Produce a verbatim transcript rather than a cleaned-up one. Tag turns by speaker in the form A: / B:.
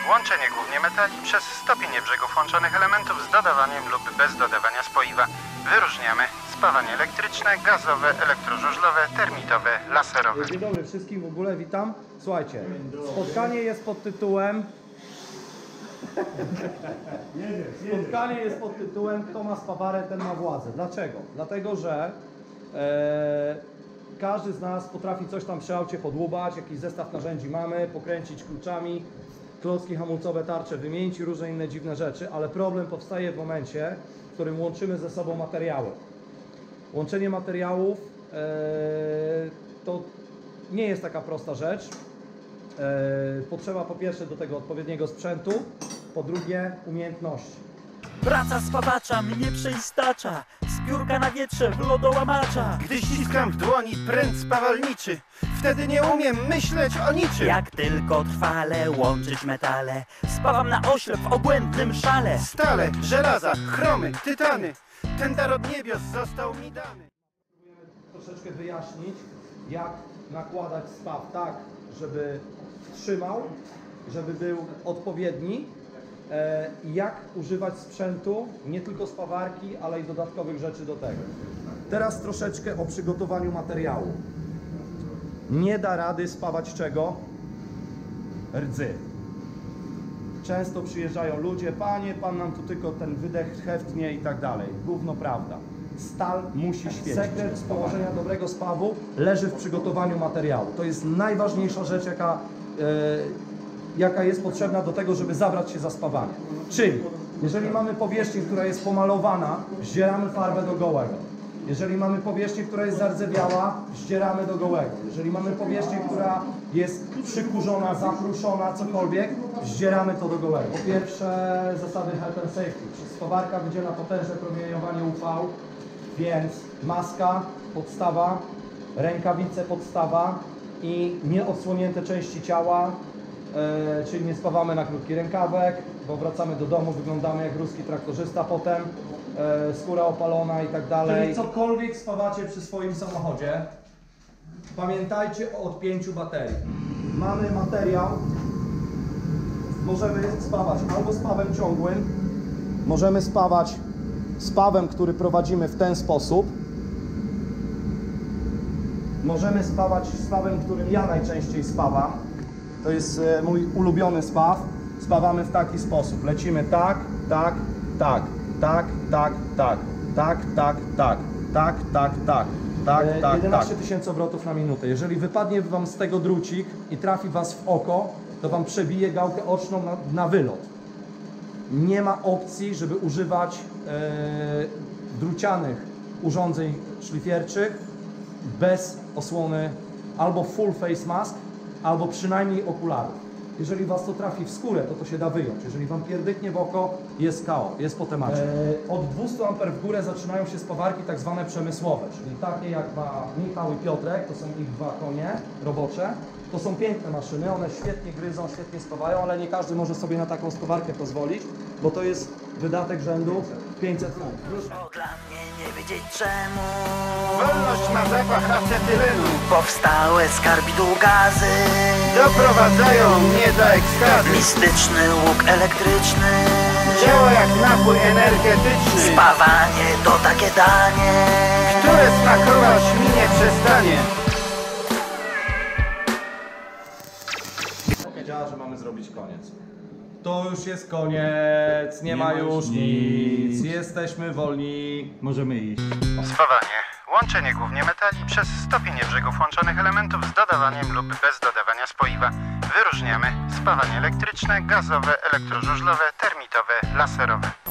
A: Łączenie głównie metali przez stopienie brzegów łączonych elementów z dodawaniem lub bez dodawania spoiwa. Wyróżniamy spawanie elektryczne, gazowe, elektrożużlowe, termitowe, laserowe.
B: Dzień dobry wszystkim, w ogóle witam. Słuchajcie, spotkanie jest pod tytułem... Spotkanie jest pod tytułem kto ma spawarę, ten ma władzę. Dlaczego? Dlatego, że e, każdy z nas potrafi coś tam przy aucie podłubać, jakiś zestaw narzędzi mamy, pokręcić kluczami, klocki hamulcowe, tarcze wymienić i różne inne dziwne rzeczy, ale problem powstaje w momencie, w którym łączymy ze sobą materiały. Łączenie materiałów e, to nie jest taka prosta rzecz. E, potrzeba po pierwsze do tego odpowiedniego sprzętu, po drugie umiejętności.
C: Praca spawacza mnie przeistacza, z piórka na wietrze w lodołamacza.
A: Gdy ściskam w dłoni pręt spawalniczy, wtedy nie umiem myśleć o niczym.
C: Jak tylko trwale łączyć metale, spawam na oślep w obłędnym szale.
A: Stale, żelaza, chromy, tytany, ten dar od niebios został mi dany.
B: Troszeczkę wyjaśnić, jak nakładać spaw tak, żeby trzymał, żeby był odpowiedni e, i jak używać sprzętu, nie tylko spawarki, ale i dodatkowych rzeczy do tego. Teraz troszeczkę o przygotowaniu materiału. Nie da rady spawać czego? Rdzy. Często przyjeżdżają ludzie, panie, pan nam tu tylko ten wydech heftnie i tak dalej. Gówno prawda. Stal musi świecić. Sekret położenia dobrego spawu leży w przygotowaniu materiału. To jest najważniejsza rzecz, jaka, e, jaka jest potrzebna do tego, żeby zabrać się za spawanie. Czyli, jeżeli mamy powierzchnię, która jest pomalowana, zdzieramy farbę do gołego. Jeżeli mamy powierzchnię, która jest zardzewiała, zdzieramy do gołego. Jeżeli mamy powierzchnię, która jest przykurzona, zapruszona, cokolwiek, zdzieramy to do gołego. Po pierwsze, zasady health and safety. Spawarka wydziela potężne promieniowanie U V, więc maska, podstawa, rękawice, podstawa i nieodsłonięte części ciała, e, czyli nie spawamy na krótki rękawek, bo wracamy do domu, wyglądamy jak ruski traktorzysta potem, e, skóra opalona i tak dalej. Jeżeli cokolwiek spawacie przy swoim samochodzie, pamiętajcie o odpięciu baterii. Mamy materiał, możemy spawać albo spawem ciągłym, możemy spawać spawem, który prowadzimy w ten sposób. Możemy spawać spawem, którym ja najczęściej spawam. To jest e, mój ulubiony spaw. Spawamy w taki sposób. Lecimy tak, tak, tak, tak, tak, tak, tak, tak, tak, tak, tak, tak, tak, tak, jedenaście tysięcy obrotów na minutę. Jeżeli wypadnie Wam z tego drucik i trafi Was w oko, to Wam przebije gałkę oczną na, na wylot. Nie ma opcji, żeby używać e, drucianych urządzeń szlifierczych bez osłony albo full face mask, albo przynajmniej okularów. Jeżeli Was to trafi w skórę, to to się da wyjąć. Jeżeli Wam pierdyknie w oko, jest K O, jest po temacie. E, od dwieście amperów w górę zaczynają się spawarki tak zwane przemysłowe, czyli takie jak ma Michał i Piotrek, to są ich dwa konie robocze. To są piękne maszyny, one świetnie gryzą, świetnie spawają, ale nie każdy może sobie na taką spawarkę pozwolić, bo to jest wydatek rzędu pięćset funtów.
C: To dla mnie nie wiedzieć czemu
A: Wolność ma zapach acetylenu,
C: powstałe z karbidu gazy
A: doprowadzają mnie do ekstazy.
C: Mistyczny łuk elektryczny,
A: Działa jak napój energetyczny,
C: spawanie to takie danie,
A: które smakować mi nie przestanie.
B: Powiedziała, że mamy zrobić koniec. To już jest koniec, nie, nie ma już nic. nic, jesteśmy wolni, możemy iść.
A: Spawanie. Łączenie głównie metali przez stopienie brzegów łączonych elementów z dodawaniem lub bez dodawania spoiwa. Wyróżniamy spawanie elektryczne, gazowe, elektrożużlowe, termitowe, laserowe.